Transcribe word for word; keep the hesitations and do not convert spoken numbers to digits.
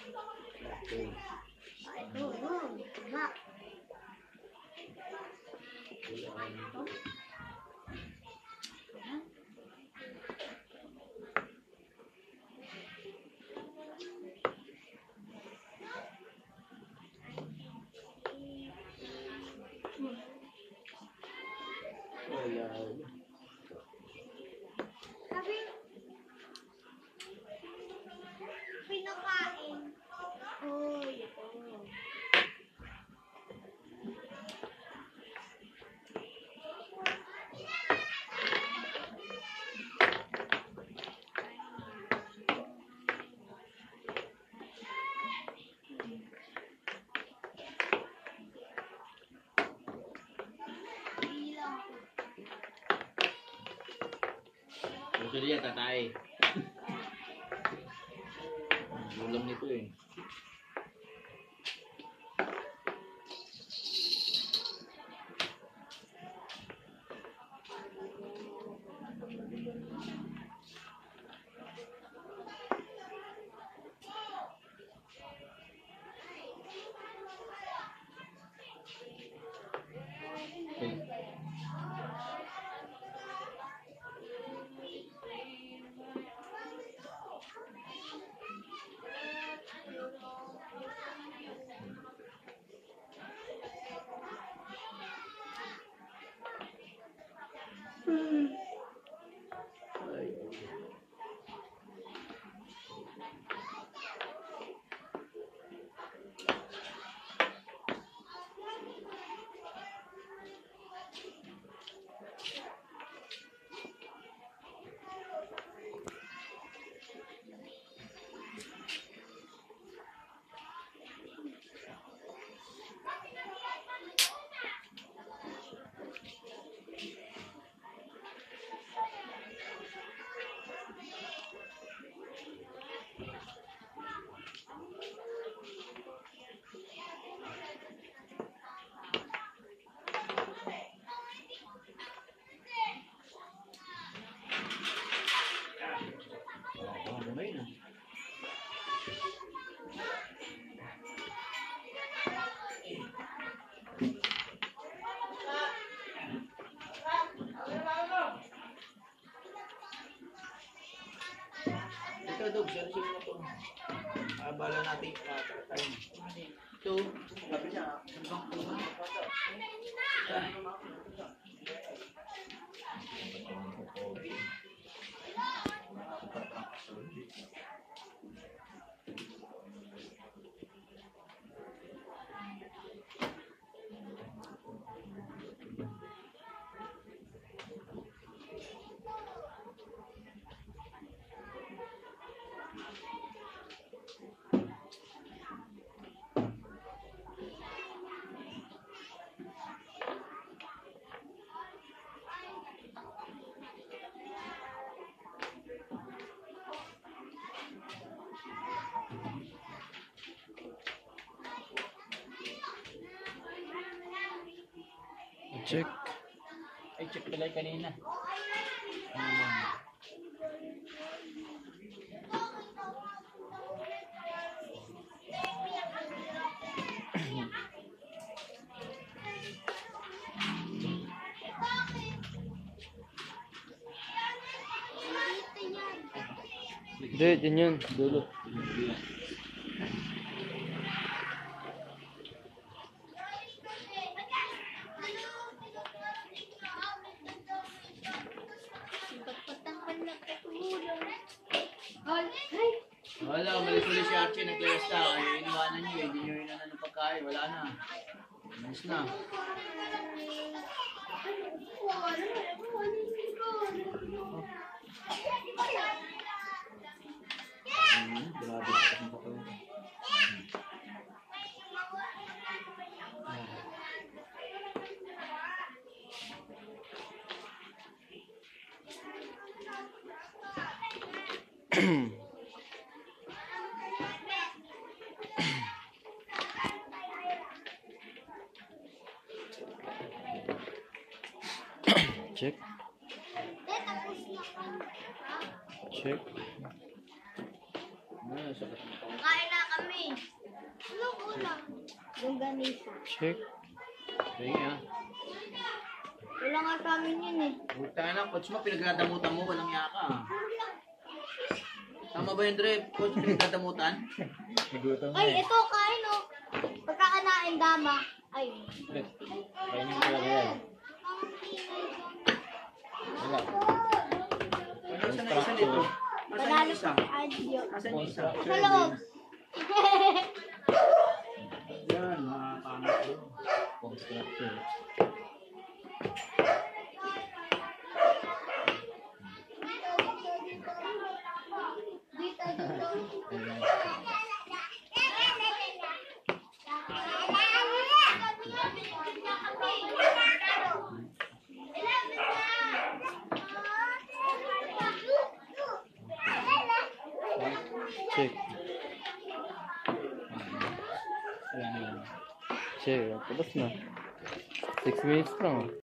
Okay. Ito, yun. Tama. Wala. Sabi, pinakain. Oh, ito. Bilang. Gusto niya tatay. Ulam nito eh. Okay. Ay. Oh, gamay na. Ito, Dog, sarisin mo ito. Ah, bala natin yung mga tayo. Ito, sabi niya, hanggang puno ng bata. Check. Ay, check pala yung kanina. Hmm. Dito yan. Hindi, dyan yun. Dulo. Patang-patang nagkatulong. Ay, ay. Wala, umalis ulit si Archie, nag-clears na. Ay, iniwanan niyo, hindi niyo inanan ng pagkain. Wala na. Umalis na. Hmm, grabe ka ng pagkain. Check. Eh, tapos na kami. Check. Hmm. Ano, sakit ang mata ko. Kain na kami. Anong ulam? Longganisa. Check. Sige ah. Wala nga sa amin yun eh. Buta na, coach mo, pinagdadamutan mo, walang yaka. ah. Tama ba yun, Dre? Coach, pinagdadamutan? Nagutom Ay, ito kain oh. Pagkakanain dama. Ay. Kainin ko lang yan. Wala. Ano sa na isa nito? Nasaan Panalo yung isa? sa adyo. Nasaan yung isa? Sa loob. Yan, mga pangat yun. Construction. Dito, dito. Ayan. Check. Ayan, ayan. Check. Tapos na. Six minutes lang.